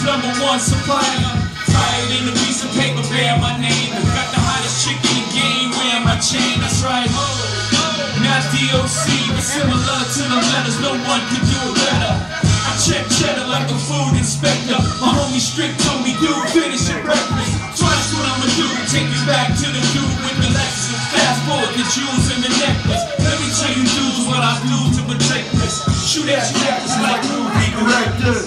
#1 supplier. Tired in a piece of paper, bear my name. Got the hottest chick in the game, wear my chain, that's right. Not DOC, but similar to the letters, no one could do it better. I check cheddar like a food inspector. My homie Strick told me, dude, finish your breakfast. Twice what I'ma do, take you back to the dude with the Lexus. Fast forward the jewels and the necklace. Let me tell you dudes what I do to protect this. Shoot at you actors like movie directors.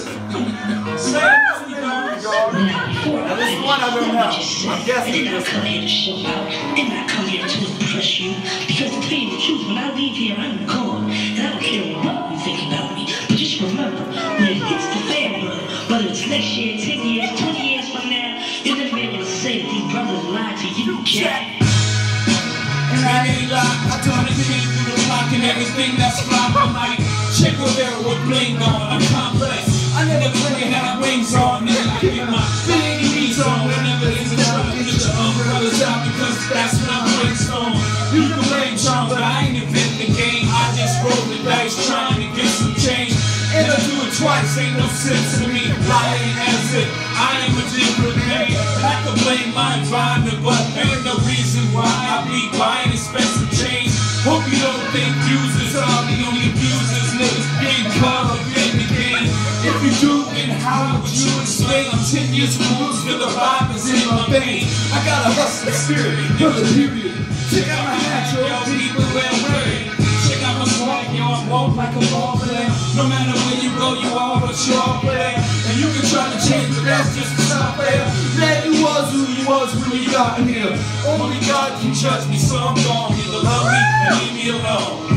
This is one I don't know. I'm guessing. I did not come here to show out. Did not come here to impress you. Because to tell you the truth, when I leave here, I'm gone. And I don't care what you think about me. But just remember, when it hits the fan, brother, whether it's next year, 10 years, 20 years from now, you'll never be able to say that these brothers lied to you, Jack. And I ain't lie, I turn the key through the lock and everything that's fly. I'm like, check Rivera with bling on. I'm complex. I never play had wings on. Nigga, I get my knees on whenever there's a trouble. Get your umbrellas out because that's when I'm brainstorm. You can blame John, but I ain't invent the game. I just roll the dice trying to get some change. And I do it twice, ain't no sense to me. I ain't as it, I am a different man. I can blame my environment, but ain't no reason why I be buying expensive chains. Hope you don't think users are the only abusers. Niggas getting caught up in the game. If you do, then how would you explain? I'm 10 years removed, still the vibe is in my veins. I got a hustling spirit, brother, period. Check out my hat, yo, people wear wearing. Check out my walk, yo, I walk like a ball player. No matter where you go, you are what you are player. And you can try to change, but that's just a star player. That you was who you was when you got here. Only God can judge me, so I'm gone. Either love me or leave me alone.